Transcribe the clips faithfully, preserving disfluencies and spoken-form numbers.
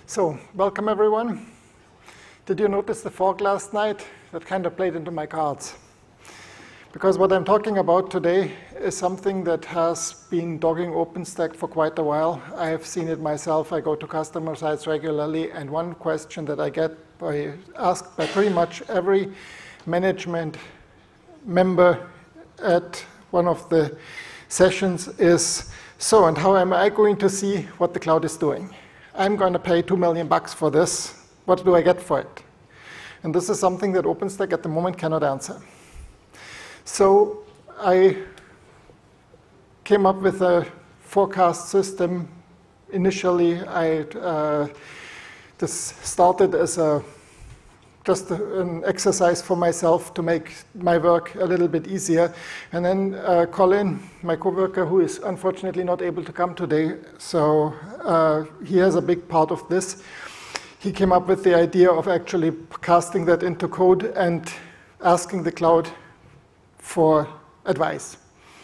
So, welcome everyone. Did you notice the fog last night? That kind of played into my cards. Because what I'm talking about today is something that has been dogging OpenStack for quite a while. I have seen it myself. I go to customer sites regularly, and one question that I get by, asked by pretty much every management member at one of the sessions is, so, and how am I going to see what the cloud is doing? I'm going to pay two million bucks for this. What do I get for it? And this is something that OpenStack at the moment cannot answer. So I came up with a forecast system. Initially, I uh, this started as a just an exercise for myself to make my work a little bit easier. And then uh, Colin, my coworker, who is unfortunately not able to come today, so uh, he has a big part of this. He came up with the idea of actually casting that into code and asking the cloud for advice.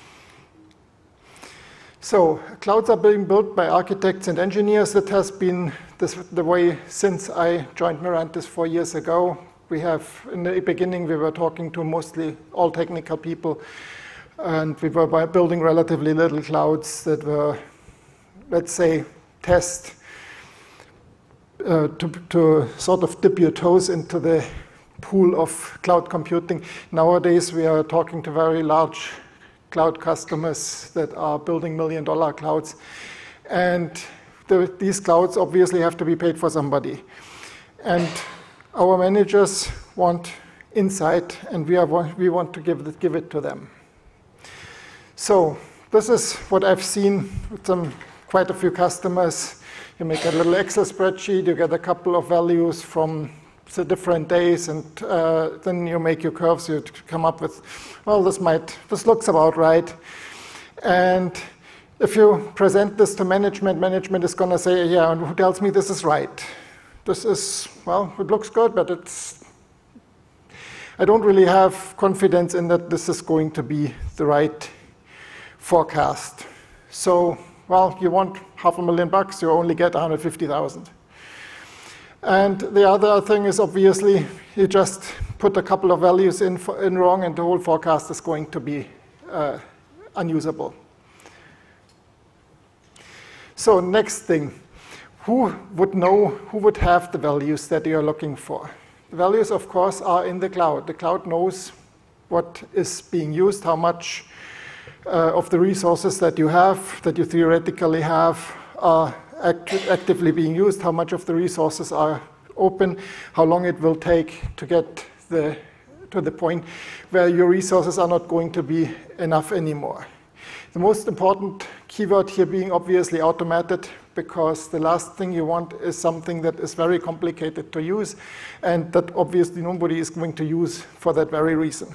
So clouds are being built by architects and engineers. That has been this, the way since I joined Mirantis four years ago. We have, in the beginning, we were talking to mostly all technical people, and we were building relatively little clouds that were, let's say, test uh, to, to sort of dip your toes into the pool of cloud computing. Nowadays, we are talking to very large cloud customers that are building million dollar clouds. And the, these clouds obviously have to be paid for somebody. And our managers want insight, and we, are, we want to give it, give it to them. So this is what I've seen with some, quite a few customers. You make a little Excel spreadsheet, you get a couple of values from the different days, and uh, then you make your curves. You come up with, well, this might, this looks about right. And if you present this to management, management is going to say, yeah, and who tells me this is right? This is, well, it looks good, but it's, I don't really have confidence in that this is going to be the right forecast. So, well, you want half a million bucks, you only get one hundred fifty thousand. And the other thing is, obviously, you just put a couple of values in, in wrong, and the whole forecast is going to be uh, unusable. So next thing, who would know, who would have the values that you're looking for? The values, of course, are in the cloud. The cloud knows what is being used, how much uh, of the resources that you have, that you theoretically have, are Act actively being used, how much of the resources are open, how long it will take to get the, to the point where your resources are not going to be enough anymore. The most important keyword here being obviously automated, because the last thing you want is something that is very complicated to use, and that obviously nobody is going to use for that very reason.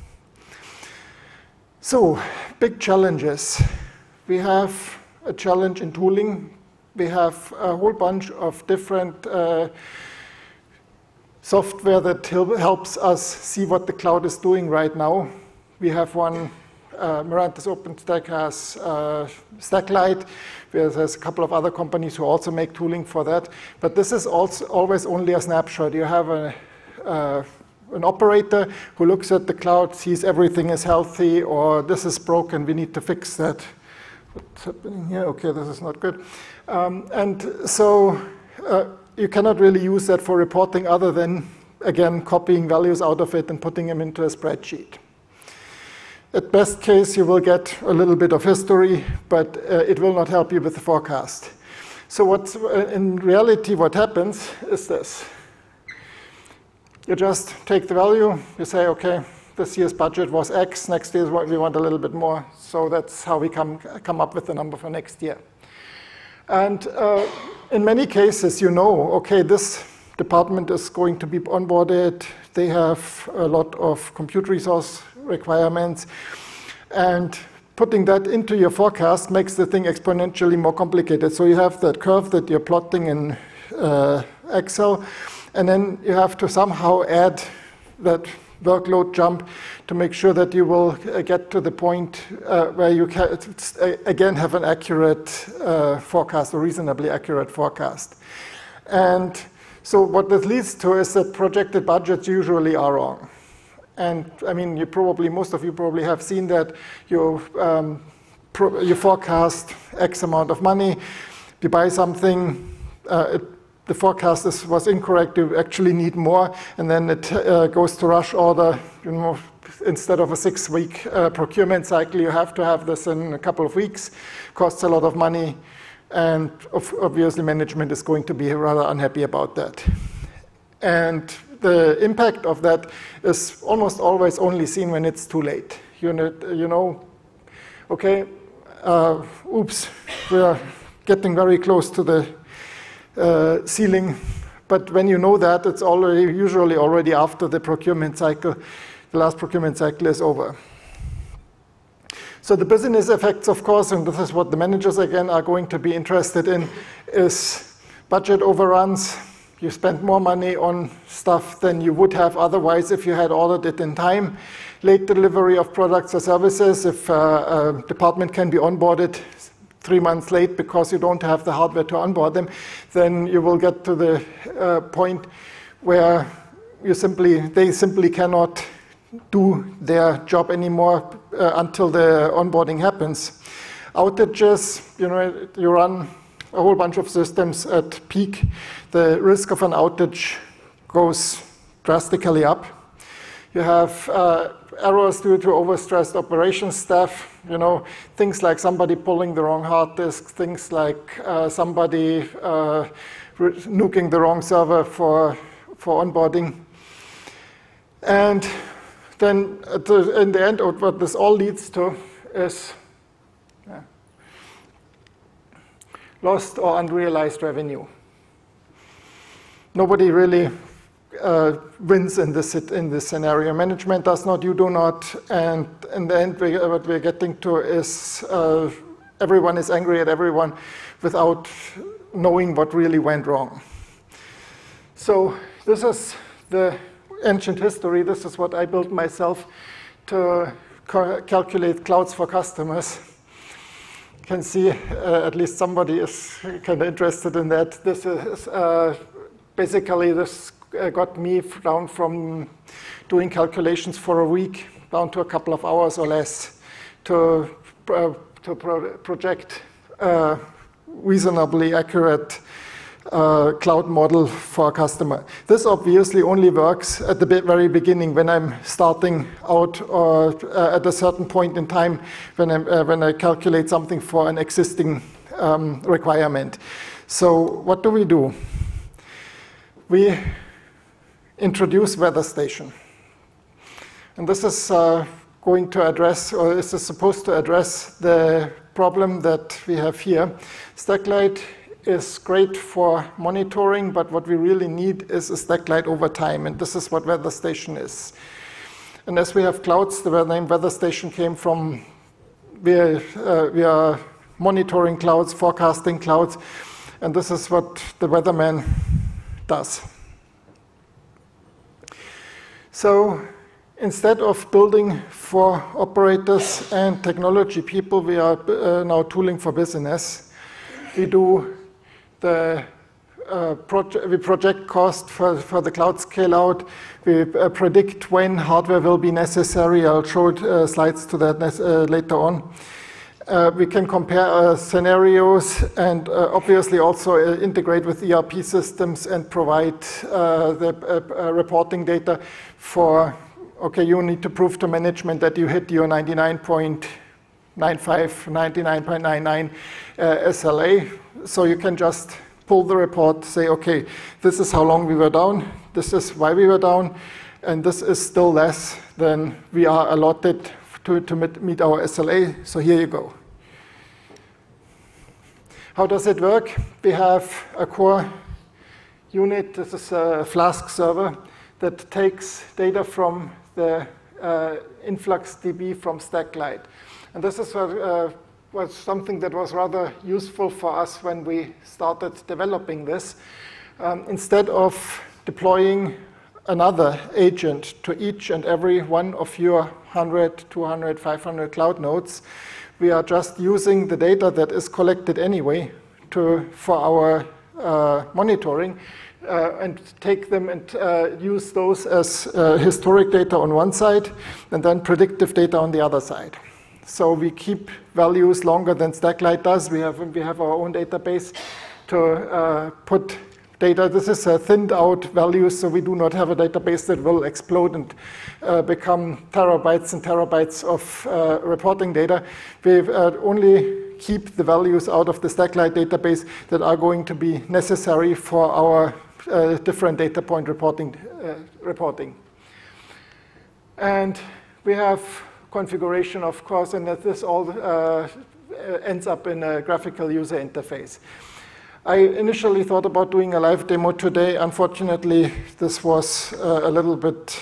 So, big challenges. We have a challenge in tooling. We have a whole bunch of different uh, software that helps us see what the cloud is doing right now. We have one, uh, Mirantis OpenStack has uh, Stacklight. There's a couple of other companies who also make tooling for that. But this is also always only a snapshot. You have a, uh, an operator who looks at the cloud, sees everything is healthy, or this is broken, we need to fix that. What's happening here? Okay, this is not good. Um, and so uh, you cannot really use that for reporting other than, again, copying values out of it and putting them into a spreadsheet. At best case, you will get a little bit of history, but uh, it will not help you with the forecast. So what's, uh, in reality, what happens is this. You just take the value, you say, okay, this year's budget was X, next year we want a little bit more, so that's how we come, come up with the number for next year. And uh, in many cases, you know, okay, this department is going to be onboarded, they have a lot of compute resource requirements, and putting that into your forecast makes the thing exponentially more complicated. So you have that curve that you're plotting in uh, Excel, and then you have to somehow add that workload jump to make sure that you will get to the point uh, where you can, again, have an accurate uh, forecast, or reasonably accurate forecast. And so what this leads to is that projected budgets usually are wrong. And I mean, you probably, most of you probably have seen that you, um, pro you forecast X amount of money, you buy something, uh, it, the forecast is, was incorrect, you actually need more, and then it uh, goes to rush order. You know, instead of a six-week uh, procurement cycle, you have to have this in a couple of weeks, costs a lot of money, and obviously management is going to be rather unhappy about that. And the impact of that is almost always only seen when it's too late. You know, you know okay, uh, oops, we're getting very close to the uh, ceiling. But when you know that, it's already usually already after the procurement cycle, the last procurement cycle is over. So the business effects, of course, and this is what the managers again are going to be interested in, is budget overruns. You spend more money on stuff than you would have otherwise if you had ordered it in time. Late delivery of products or services, if uh, a department can be onboarded three months late because you don't have the hardware to onboard them, then you will get to the uh, point where you simply, they simply cannot do their job anymore uh, until the onboarding happens. Outages, you know, you run a whole bunch of systems at peak. The risk of an outage goes drastically up. You have uh, errors due to overstressed operations staff, you know, things like somebody pulling the wrong hard disk, things like uh, somebody uh, nuking the wrong server for, for onboarding. And then at the, in the end, what this all leads to is yeah, lost or unrealized revenue. Nobody really uh, wins in this, in this scenario. Management does not, you do not, and in the end, we, what we're getting to is uh, everyone is angry at everyone without knowing what really went wrong. So this is the ancient history. This is what I built myself to calculate clouds for customers. You can see uh, at least somebody is kind of interested in that. This is uh, basically this uh, got me down from doing calculations for a week down to a couple of hours or less to, uh, to pro project uh, reasonably accurate Uh, cloud model for a customer. This obviously only works at the very beginning when I'm starting out or uh, at a certain point in time when, I'm, uh, when I calculate something for an existing um, requirement. So what do we do? We introduce weather station. And this is uh, going to address, or this is supposed to address the problem that we have here. Stacklight is great for monitoring, but what we really need is a stacklight over time, and this is what weather station is. And as we have clouds, the name weather station came from, we are, uh, we are monitoring clouds, forecasting clouds, and this is what the weatherman does. So instead of building for operators and technology people, we are uh, now tooling for business. We do The, uh, proje we project cost for, for the cloud scale out. We uh, predict when hardware will be necessary. I'll show uh, slides to that uh, later on. Uh, we can compare uh, scenarios and uh, obviously also uh, integrate with E R P systems and provide uh, the uh, uh, reporting data for, okay, you need to prove to management that you hit your ninety-nine point nine five, ninety-nine point nine nine uh, S L A. So you can just pull the report, say, okay, this is how long we were down, this is why we were down, and this is still less than we are allotted to, to meet our S L A, so here you go. How does it work? We have a core unit, this is a Flask server, that takes data from the uh, InfluxDB from Stacklight. And this is what, uh, was something that was rather useful for us when we started developing this. Um, instead of deploying another agent to each and every one of your one hundred, two hundred, five hundred cloud nodes, we are just using the data that is collected anyway to, for our uh, monitoring uh, and take them and uh, use those as uh, historic data on one side and then predictive data on the other side. So we keep values longer than Stacklight does. We have, we have our own database to uh, put data. This is a thinned out values, so we do not have a database that will explode and uh, become terabytes and terabytes of uh, reporting data. We uh, only keep the values out of the Stacklight database that are going to be necessary for our uh, different data point reporting. Uh, reporting. And we have configuration, of course, and that this all uh, ends up in a graphical user interface. I initially thought about doing a live demo today. Unfortunately, this was uh, a little bit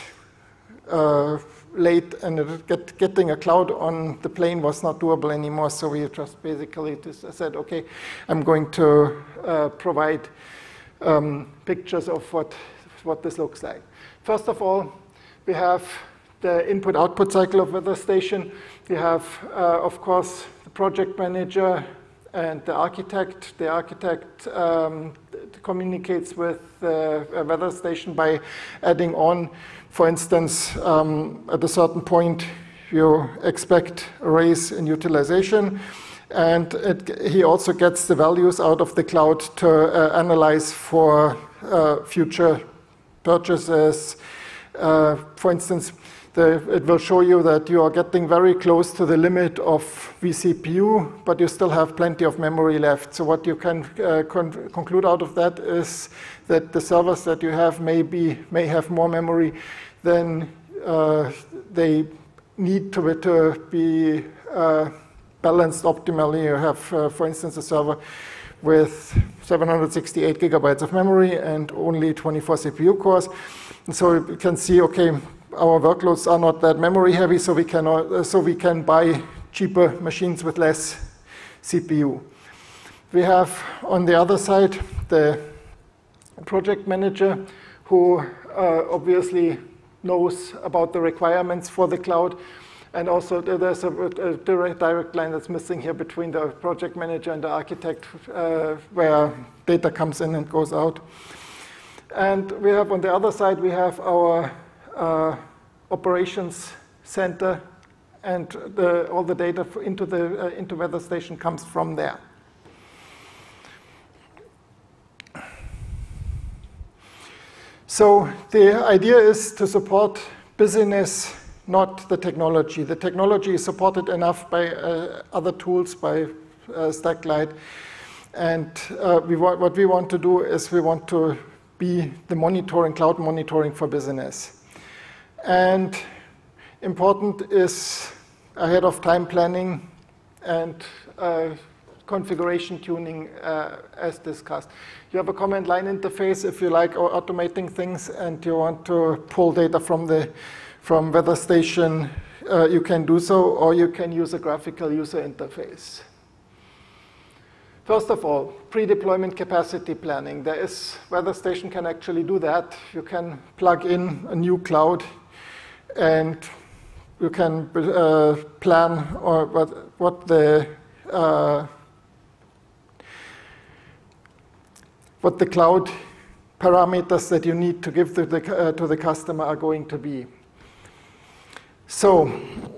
uh, late, and it get, getting a cloud on the plane was not doable anymore. So we just basically just said, okay, I'm going to uh, provide um, pictures of what, what this looks like. First of all, we have the input-output cycle of weather station. We have, uh, of course, the project manager and the architect. The architect um, communicates with uh, a weather station by adding on, for instance, um, at a certain point, you expect a raise in utilization. And it, he also gets the values out of the cloud to uh, analyze for uh, future purchases. Uh, for instance, The, it will show you that you are getting very close to the limit of vCPU, but you still have plenty of memory left. So what you can uh, con conclude out of that is that the servers that you have may, be, may have more memory than uh, they need to, to be uh, balanced optimally. You have, uh, for instance, a server with seven hundred sixty-eight gigabytes of memory and only twenty-four C P U cores. And so you can see, okay, our workloads are not that memory heavy, so we can, uh, so we can buy cheaper machines with less C P U. We have, on the other side, the project manager who uh, obviously knows about the requirements for the cloud. And also there's a, a direct, direct line that's missing here between the project manager and the architect uh, where data comes in and goes out. And we have, on the other side, we have our Uh, operations center, and the, all the data into the uh, into weather station comes from there. So the idea is to support business, not the technology. The technology is supported enough by uh, other tools, by uh, Stacklight, and uh, we want, what we want to do is we want to be the monitoring, cloud monitoring for business. And important is ahead of time planning and uh, configuration tuning uh, as discussed. You have a command line interface if you like automating things and you want to pull data from the from weather station, uh, you can do so, or you can use a graphical user interface. First of all, pre-deployment capacity planning. There is, weather station can actually do that. You can plug in a new cloud and you can uh, plan or what, what the uh, what the cloud parameters that you need to give to the, uh, to the customer are going to be. So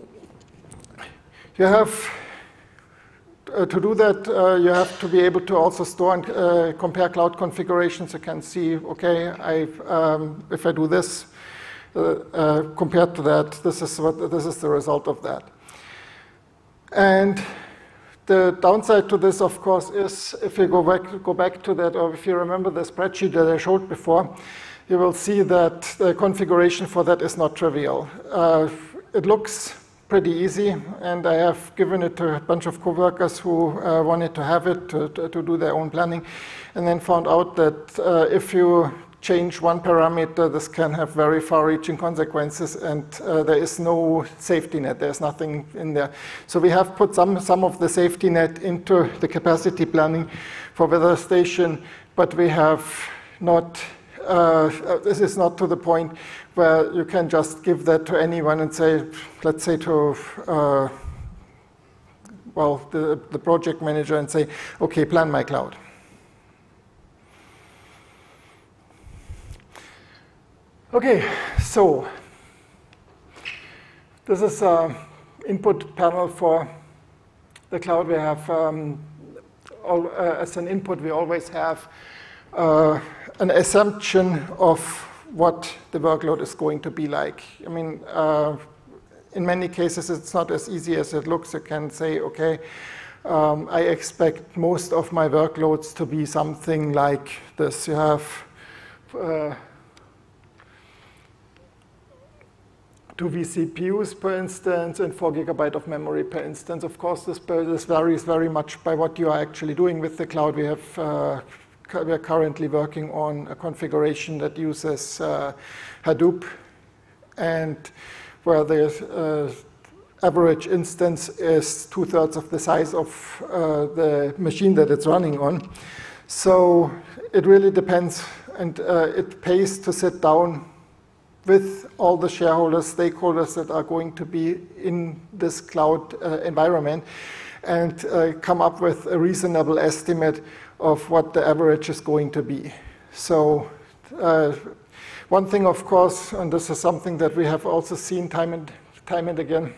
you have uh, to do that, uh, you have to be able to also store and uh, compare cloud configurations. You can see, okay, I, um, if I do this, uh, uh, compared to that, this is what this is the result of that. And the downside to this, of course, is if you go back, go back to that, or if you remember the spreadsheet that I showed before, you will see that the configuration for that is not trivial. Uh, it looks pretty easy, and I have given it to a bunch of coworkers who uh, wanted to have it to, to, to do their own planning, and then found out that uh, if you change one parameter, this can have very far-reaching consequences, and uh, there is no safety net. There's nothing in there. So we have put some, some of the safety net into the capacity planning for weather station, but we have not, uh, this is not to the point where you can just give that to anyone and say, let's say to, uh, well, the, the project manager and say, okay, plan my cloud. Okay, so this is an input panel for the cloud. We have, um, all, uh, as an input, we always have uh, an assumption of what the workload is going to be like. I mean, uh, in many cases, it's not as easy as it looks. You can say, okay, um, I expect most of my workloads to be something like this. You have uh, two V C P Us per instance and four gigabyte of memory per instance. Of course, this, this varies very much by what you are actually doing with the cloud. We have uh, we are currently working on a configuration that uses uh, Hadoop, and where the uh, average instance is two-thirds of the size of uh, the machine that it's running on. So it really depends, and uh, it pays to sit down with all the shareholders, stakeholders that are going to be in this cloud uh, environment, and uh, come up with a reasonable estimate of what the average is going to be. So uh, one thing, of course, and this is something that we have also seen time and time and again,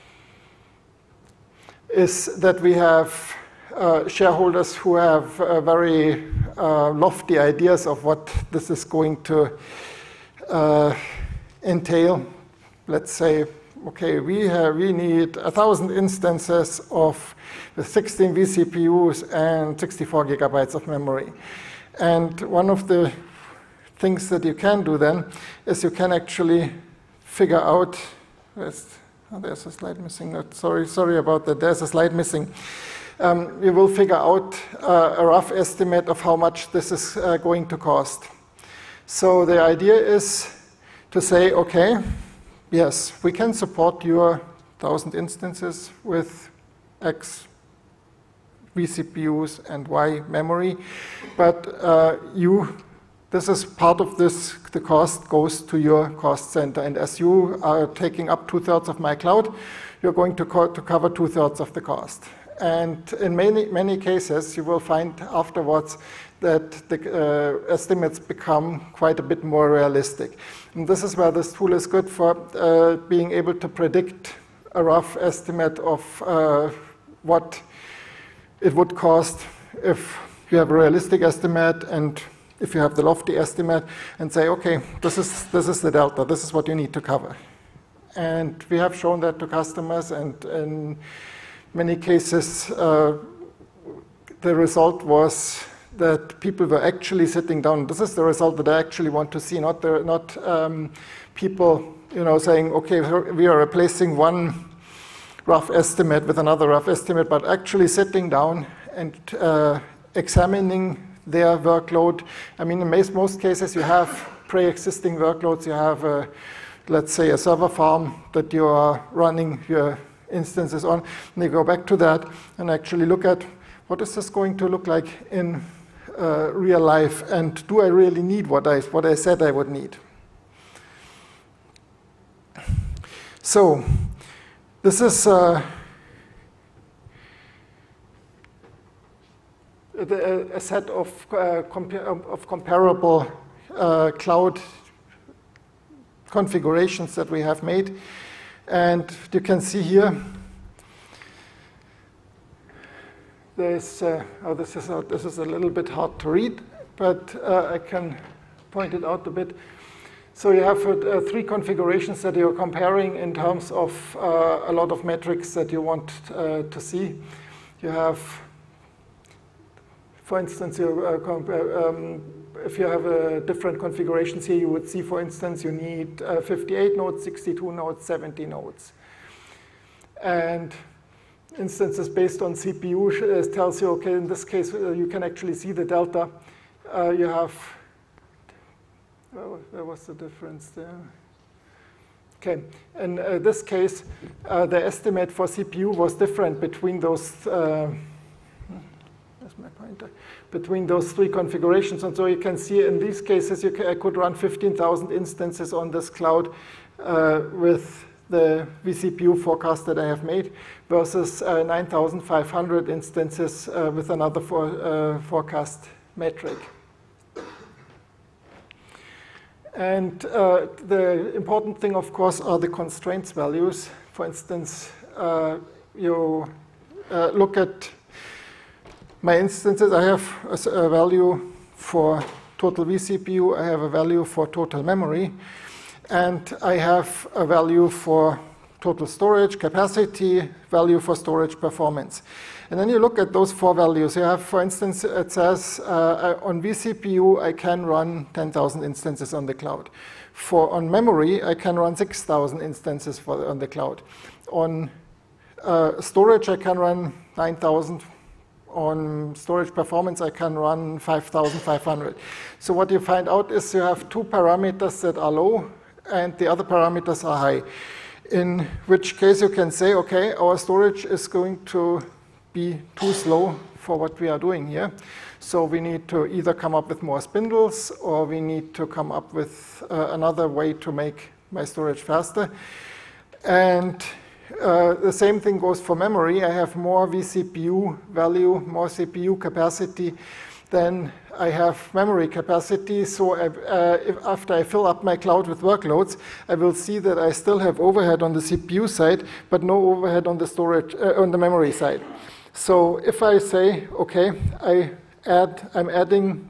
is that we have uh, shareholders who have uh, very uh, lofty ideas of what this is going to uh, entail. Let's say, okay, we have, we need a thousand instances of the sixteen V C P Us and sixty-four gigabytes of memory. And one of the things that you can do then is you can actually figure out, there's, oh, there's a slide missing, no, sorry, sorry about that, there's a slide missing. Um, you will figure out uh, a rough estimate of how much this is uh, going to cost. So the idea is to say, okay, yes, we can support your thousand instances with X V C P Us and Y memory, but uh, you, this is part of this, the cost goes to your cost center, and as you are taking up two-thirds of my cloud, you're going to, co to cover two-thirds of the cost. And in many, many cases, you will find afterwards that the uh, estimates become quite a bit more realistic. And this is where this tool is good for uh, being able to predict a rough estimate of uh, what it would cost if you have a realistic estimate and if you have the lofty estimate, and say, okay, this is, this is the delta, this is what you need to cover. And we have shown that to customers, and in many cases, uh, the result was that people were actually sitting down. This is the result that I actually want to see, not, the, not um, people you know, saying, okay, we are replacing one rough estimate with another rough estimate, but actually sitting down and uh, examining their workload. I mean, in most, most cases, you have pre-existing workloads. You have, a, let's say, a server farm that you are running your instances on. And you go back to that and actually look at what is this going to look like in uh, real life, and do I really need what I, what I said I would need? So this is uh, the, a set of, uh, compa of comparable uh, cloud configurations that we have made. And you can see here, there's, uh, oh, this is, a, this is a little bit hard to read, but uh, I can point it out a bit. So you have uh, three configurations that you're comparing in terms of uh, a lot of metrics that you want uh, to see. You have, for instance, you, uh, compare, um, if you have uh, different configurations here, you would see, for instance, you need uh, fifty-eight nodes, sixty-two nodes, seventy nodes. And instances based on C P U uh, tells you, okay, in this case, uh, you can actually see the delta. Uh, you have, oh, there was the difference there. Okay, in uh, this case, uh, the estimate for C P U was different between those, uh, where's my pointer? Between those three configurations. And so you can see in these cases, you ca I could run fifteen thousand instances on this cloud uh, with the V C P U forecast that I have made, versus uh, nine thousand five hundred instances uh, with another for, uh, forecast metric. And uh, the important thing, of course, are the constraints values. For instance, uh, you uh, look at my instances. I have a, a value for total vCPU. I have a value for total memory. And I have a value for total storage capacity, value for storage performance. And then you look at those four values. You have, for instance, it says uh, on vCPU, I can run ten thousand instances on the cloud. For on memory, I can run six thousand instances for, on the cloud. On uh, storage, I can run nine thousand. On storage performance, I can run five thousand five hundred. So what you find out is you have two parameters that are low, and the other parameters are high. In which case you can say, okay, our storage is going to be too slow for what we are doing here. So we need to either come up with more spindles, or we need to come up with uh, another way to make my storage faster. And uh, the same thing goes for memory. I have more vCPU value, more C P U capacity than I have memory capacity. So I, uh, if after I fill up my cloud with workloads, I will see that I still have overhead on the C P U side, but no overhead on the storage uh, on the memory side. So if I say, okay, I add, I'm adding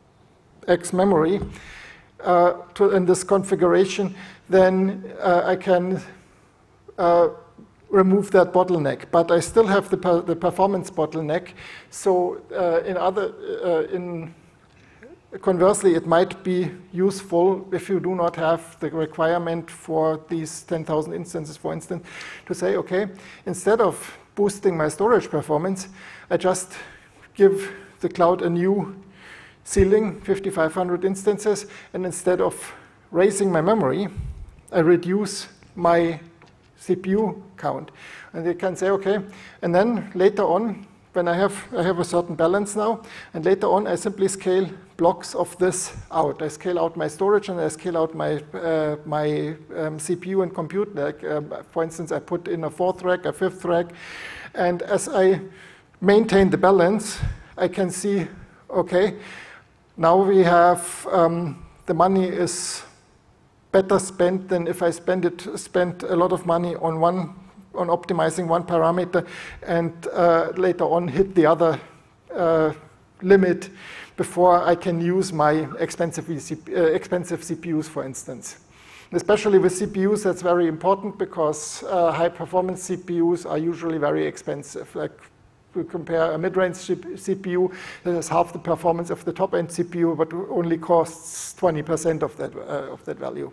X memory uh, to in this configuration, then uh, I can uh, remove that bottleneck, but I still have the, per the performance bottleneck. So uh, in other, uh, in conversely, it might be useful if you do not have the requirement for these ten thousand instances, for instance, to say, okay, instead of boosting my storage performance, I just give the cloud a new ceiling, fifty-five hundred instances, and instead of raising my memory, I reduce my C P U count. And you can say, okay, and then later on, when I have, I have a certain balance now, and later on I simply scale blocks of this out. I scale out my storage and I scale out my, uh, my um, C P U and compute. Like, uh, for instance, I put in a fourth rack, a fifth rack, and as I maintain the balance, I can see, okay, now we have, um, the money is better spent than if I spend it, spend a lot of money on one, on optimizing one parameter, and uh, later on hit the other uh, limit before I can use my expensive, uh, expensive C P Us, for instance. And especially with C P Us, that's very important because uh, high-performance C P Us are usually very expensive. Like, we compare a mid-range C P U that has half the performance of the top-end C P U, but only costs twenty percent of that, uh, of that value.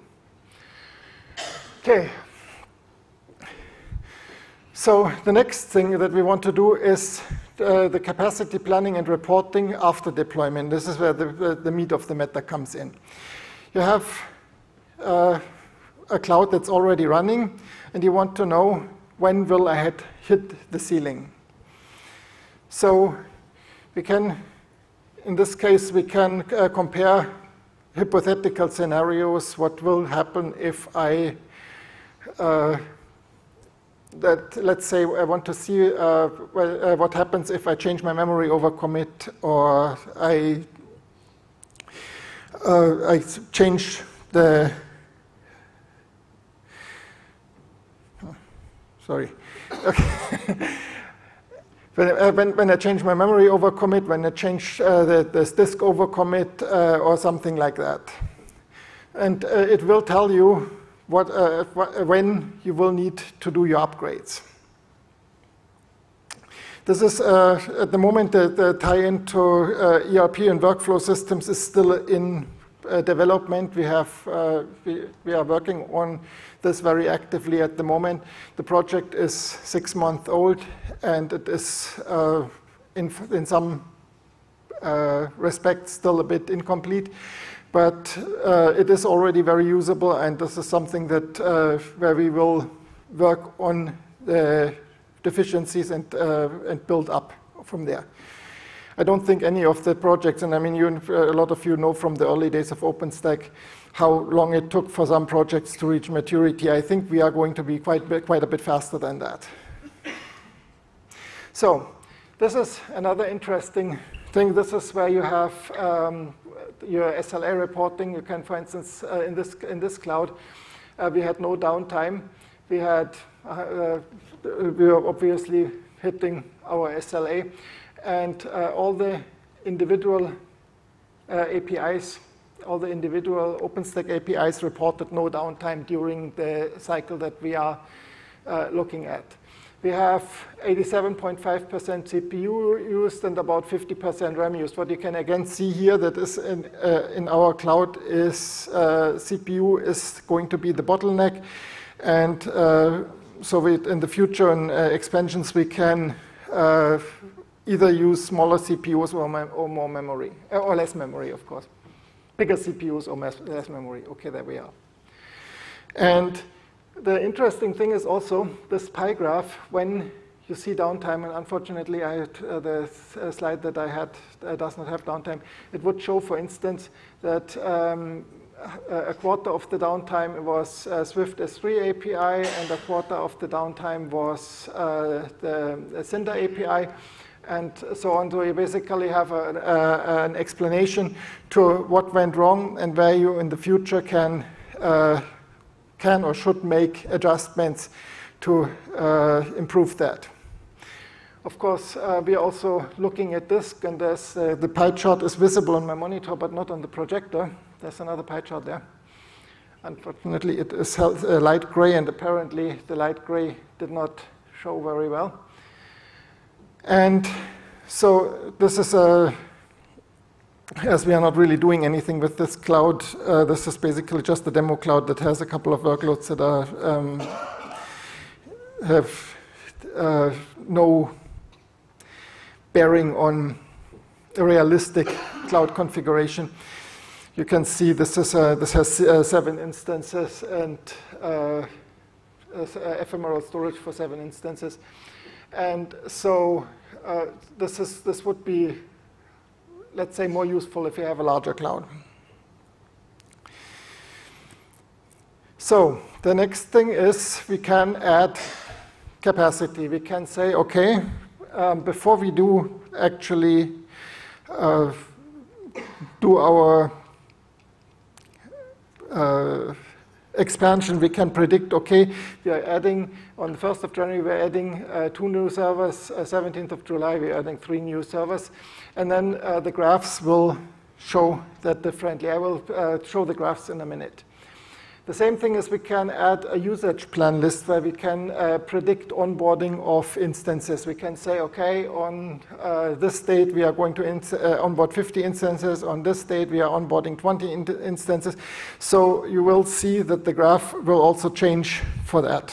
Okay. So the next thing that we want to do is uh, the capacity planning and reporting after deployment. This is where the, the, the meat of the matter comes in. You have uh, a cloud that's already running, and you want to know when will I hit, hit the ceiling. So we can, in this case, we can uh, compare hypothetical scenarios. What will happen if I uh, that, let's say, I want to see uh, well, uh, what happens if I change my memory over commit, or I, uh, I change the, oh, sorry, okay. when, uh, when, when I change my memory over commit, when I change uh, the, this disk over commit, uh, or something like that. And uh, it will tell you What, uh, when you will need to do your upgrades. This is, uh, at the moment, the, the tie-in to uh, E R P and workflow systems is still in uh, development. We, have, uh, we, we are working on this very actively at the moment. The project is six months old, and it is, uh, in, in some uh, respects, still a bit incomplete. But uh, it is already very usable, and this is something that uh, where we will work on the deficiencies and uh, and build up from there. I don't think any of the projects, and I mean, you, a lot of you know from the early days of OpenStack how long it took for some projects to reach maturity. I think we are going to be quite quite a bit faster than that. So this is another interesting thing. This is where you have um, your S L A reporting. You can, for instance, uh, in this in this cloud, uh, we had no downtime. We had uh, we were obviously hitting our S L A, and uh, all the individual uh, A P Is, all the individual OpenStack A P Is reported no downtime during the cycle that we are uh, looking at. We have eighty-seven point five percent C P U used and about fifty percent RAM used. What you can again see here that is in, uh, in our cloud is uh, C P U is going to be the bottleneck. And uh, so we, in the future in uh, expansions, we can uh, either use smaller C P Us or, or more memory, or less memory, of course. Bigger C P Us or less memory. OK, there we are. And the interesting thing is also this pie graph, when you see downtime, and unfortunately I had, uh, the uh, slide that I had uh, does not have downtime, it would show, for instance, that um, a quarter of the downtime was uh, Swift S three A P I, and a quarter of the downtime was uh, the Cinder A P I, and so on. So you basically have a, a, an explanation to what went wrong and where you in the future can uh, can or should make adjustments to uh, improve that. Of course, uh, we are also looking at this, and there's, uh, the pie chart is visible on my monitor, but not on the projector. There's another pie chart there. Unfortunately, it is uh, light gray, and apparently the light gray did not show very well. And so this is a, as we are not really doing anything with this cloud, uh, this is basically just a demo cloud that has a couple of workloads that are um, have uh, no bearing on a realistic cloud configuration. You can see this is a, this has uh, seven instances and uh, ephemeral storage for seven instances, and so uh, this is this would be, let's say, more useful if you have a larger cloud. So the next thing is we can add capacity. We can say, okay, um, before we do actually uh, do our uh, expansion, we can predict, okay, we are adding, on the first of January, we're adding uh, two new servers, uh, seventeenth of July, we're adding three new servers, and then uh, the graphs will show that differently. I will uh, show the graphs in a minute. The same thing is we can add a usage plan list where we can uh, predict onboarding of instances. We can say, okay, on uh, this date we are going to ins uh, onboard fifty instances. On this date we are onboarding twenty in instances. So you will see that the graph will also change for that.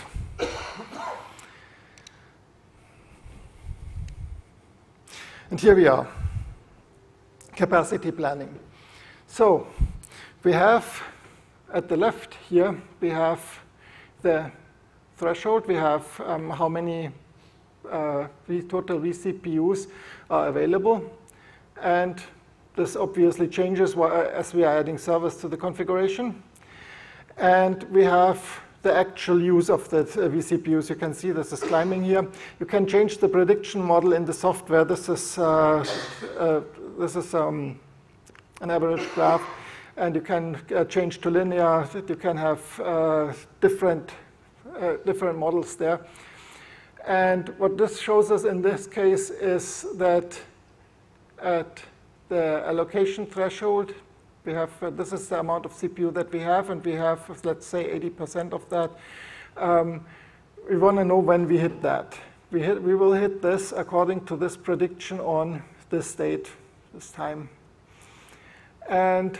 And here we are, capacity planning. So we have, at the left here, we have the threshold. We have um, how many uh, total vCPUs are available. And this obviously changes as we are adding servers to the configuration. And we have the actual use of the vCPUs. You can see this is climbing here. You can change the prediction model in the software. This is, uh, uh, this is um, an average graph. And you can uh, change to linear. You can have uh, different, uh, different models there. And what this shows us in this case is that at the allocation threshold, we have, uh, this is the amount of C P U that we have, and we have, let's say, eighty percent of that. Um, we want to know when we hit that. We, hit, we will hit this according to this prediction on this date, this time. And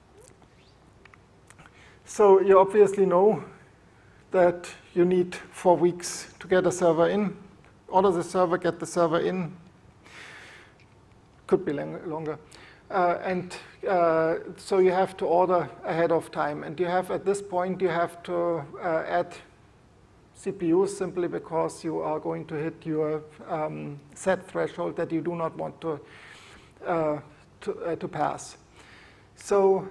so you obviously know that you need four weeks to get a server in. Order the server, get the server in. Could be longer. Uh, and uh, so you have to order ahead of time. And you have, at this point, you have to uh, add C P Us simply because you are going to hit your um, set threshold that you do not want to, uh, to, uh, to pass. So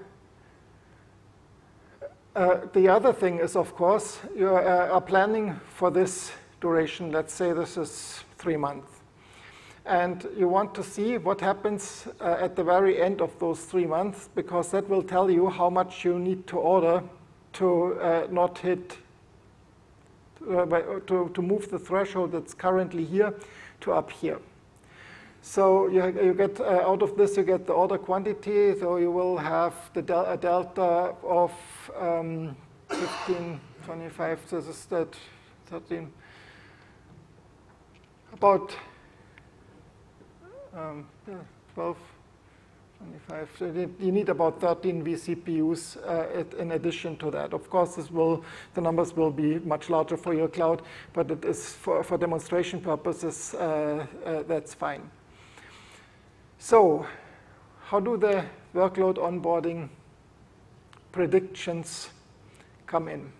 Uh, the other thing is, of course, you uh, are planning for this duration. Let's say this is three months. And you want to see what happens uh, at the very end of those three months, because that will tell you how much you need to order to uh, not hit, uh, to, to move the threshold that's currently here to up here. So you, you get, uh, out of this, you get the order quantity, so you will have the del a delta of um, fifteen, twenty-five, so this is that thirteen, about um, yeah, twelve, twenty-five, so you need about thirteen vCPUs uh, in addition to that. Of course, this will, the numbers will be much larger for your cloud, but it is for, for demonstration purposes, uh, uh, that's fine. So how do the workload onboarding predictions come in?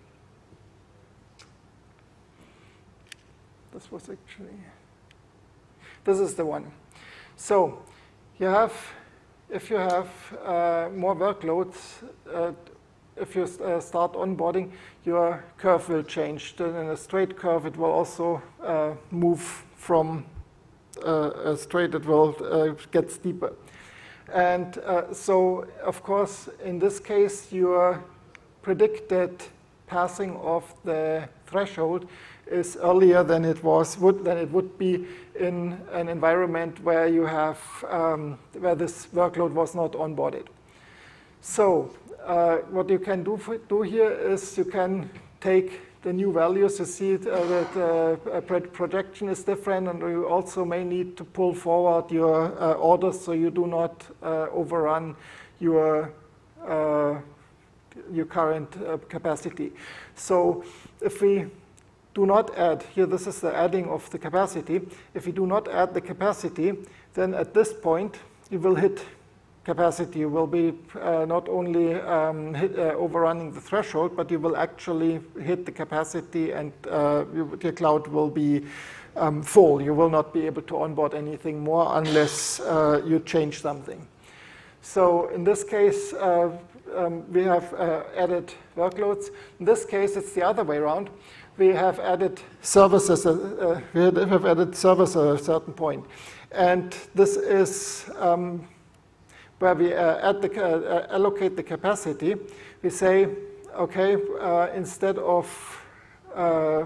This was actually, this is the one. So you have, if you have uh, more workloads, uh, if you uh, start onboarding, your curve will change. Then in a straight curve, it will also uh, move from uh, a straight, it will uh, get steeper. And uh, so, of course, in this case, your predicted passing of the threshold is earlier than it was would than it would be in an environment where you have um, where this workload was not onboarded. So uh, what you can do for, do here is you can take the new values. You see uh, that uh, projection is different, and you also may need to pull forward your uh, orders so you do not uh, overrun your uh, your current uh, capacity. So if we do not add, here this is the adding of the capacity, if we do not add the capacity, then at this point you will hit capacity. You will be uh, not only um, hit, uh, overrunning the threshold, but you will actually hit the capacity, and uh, your cloud will be um, full. You will not be able to onboard anything more unless uh, you change something. So in this case, uh, um, we have uh, added workloads. In this case, it's the other way around. We have added services. Uh, we have added servers at a certain point, and this is um, where we uh, add the, uh, allocate the capacity. We say, okay, uh, instead of uh,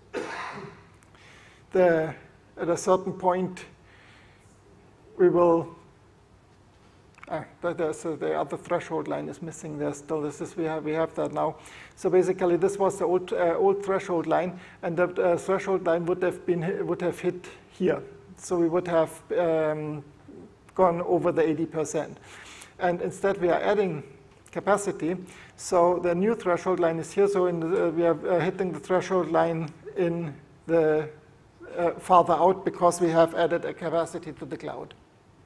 the at a certain point, we will. Ah, there's, uh, the other threshold line is missing there still. This is we have we have that now. So basically, this was the old uh, old threshold line, and the uh, threshold line would have been would have hit here. So we would have um, gone over the eighty percent, and instead we are adding capacity. So the new threshold line is here. So in the, uh, we are uh, hitting the threshold line in the uh, farther out because we have added a capacity to the cloud.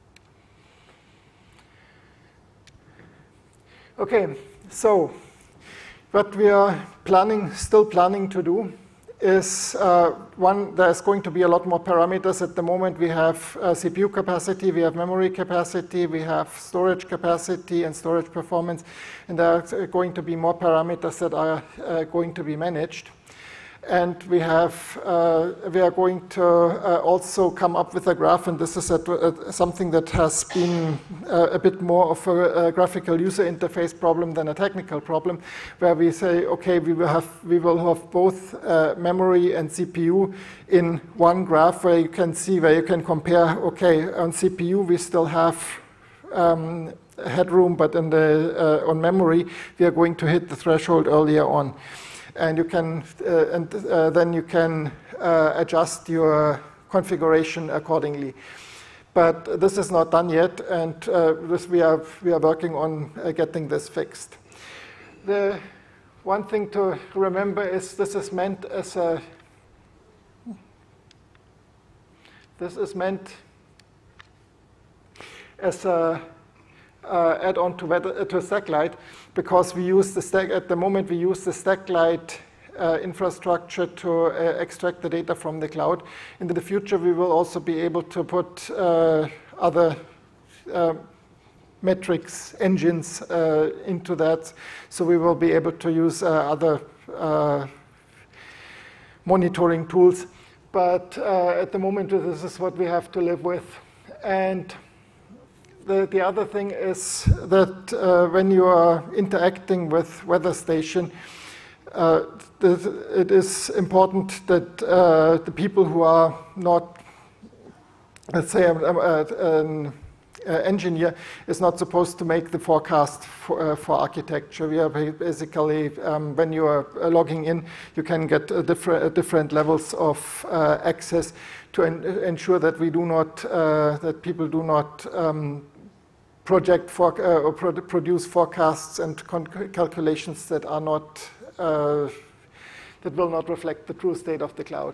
Okay, so what we are planning, still planning to do is, uh, one, there's going to be a lot more parameters. At the moment, we have uh, C P U capacity, we have memory capacity, we have storage capacity and storage performance, and there are going to be more parameters that are uh, going to be managed. And we have, uh, we are going to uh, also come up with a graph, and this is a, a, something that has been uh, a bit more of a, a graphical user interface problem than a technical problem, where we say, okay, we will have, we will have both uh, memory and C P U in one graph, where you can see, where you can compare, okay, on C P U we still have um, headroom, but in the, uh, on memory we are going to hit the threshold earlier on. And you can, uh, and uh, then you can uh, adjust your configuration accordingly. But this is not done yet, and uh, this we are we are working on uh, getting this fixed. The one thing to remember is this is meant as a this is meant as a uh, add-on to uh, to Stacklight, because we use the stack at the moment. We use the Stacklight uh, infrastructure to uh, extract the data from the cloud. In the future, we will also be able to put uh, other uh, metrics engines uh, into that. So we will be able to use uh, other uh, monitoring tools. but uh, at the moment this is what we have to live with. And the, the other thing is that uh, when you are interacting with weather station, uh, it is important that uh, the people who are not, let's say, an Uh, engineer is not supposed to make the forecast for, uh, for architecture. We are basically, um, when you are uh, logging in, you can get uh, different, uh, different levels of uh, access to en ensure that we do not, uh, that people do not um, project for, uh, or pro produce forecasts and calculations that are not, uh, that will not reflect the true state of the cloud.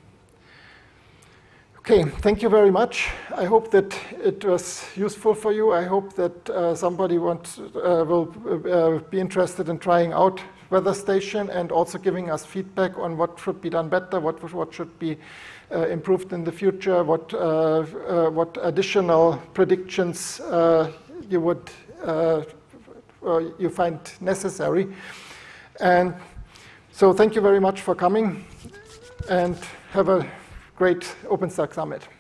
Okay, thank you very much. I hope that it was useful for you. I hope that uh, somebody wants, uh, will uh, be interested in trying out Weather Station and also giving us feedback on what should be done better, what, what should be uh, improved in the future, what, uh, uh, what additional predictions uh, you would uh, uh, you find necessary. And so thank you very much for coming, and have a great OpenStack Summit.